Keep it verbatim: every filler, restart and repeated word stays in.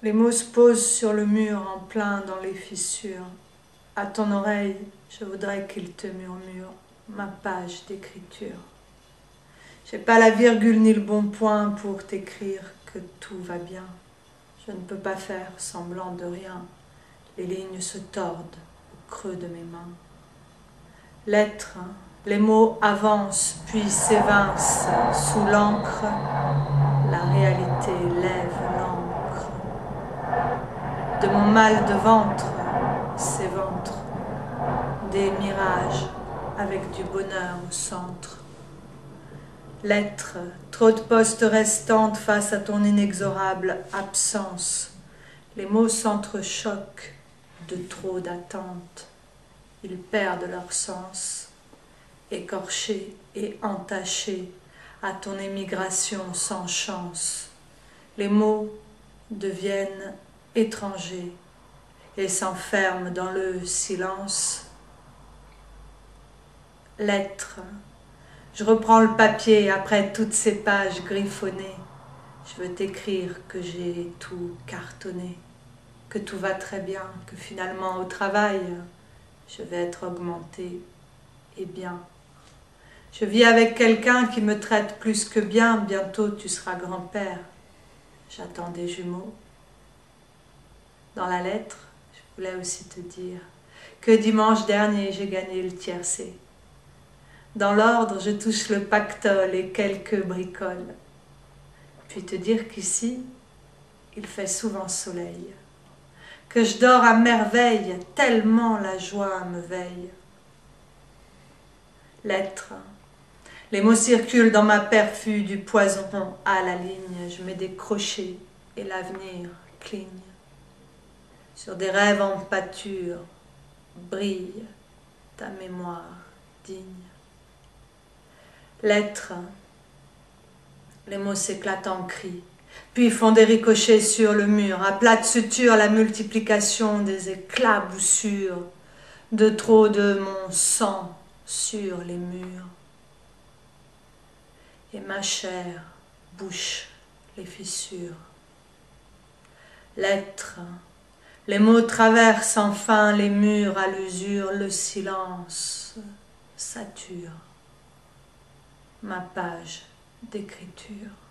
Les mots se posent sur le mur en plein dans les fissures. À ton oreille, je voudrais qu'ils te murmurent ma page d'écriture. J'ai pas la virgule ni le bon point pour t'écrire que tout va bien. Je ne peux pas faire semblant de rien. Les lignes se tordent au creux de mes mains. Lettres, les mots avancent puis s'évincent sous l'encre. La réalité lève l'encre. De mon mal de ventre s'éventrent des mirages avec du bonheur au centre. Lettres, trop de postes restantes face à ton inexorable absence. Les mots s'entrechoquent de trop d'attentes. Ils perdent leur sens, écorchés et entachés à ton émigration sans chance. Les mots deviennent étrangers et s'enferment dans le silence. Lettres, je reprends le papier après toutes ces pages griffonnées. Je veux t'écrire que j'ai tout cartonné, que tout va très bien, que finalement au travail, je vais être augmentée et bien. Je vis avec quelqu'un qui me traite plus que bien, bientôt tu seras grand-père. J'attends des jumeaux. Dans la lettre, je voulais aussi te dire que dimanche dernier j'ai gagné le tiercé. Dans l'ordre, je touche le pactole et quelques bricoles. Puis te dire qu'ici, il fait souvent soleil, que je dors à merveille, tellement la joie me veille. Lettres, les mots circulent dans ma perfue du poison à la ligne. Je mets des crochets et l'avenir cligne. Sur des rêves en pâture, brille ta mémoire digne. Lettres, les mots s'éclatent en cris, puis font des ricochets sur le mur. À plate suture, la multiplication des éclaboussures, de trop de mon sang sur les murs. Et ma chair bouche les fissures. Lettres, les mots traversent enfin les murs à l'usure, le silence sature ma page d'écriture.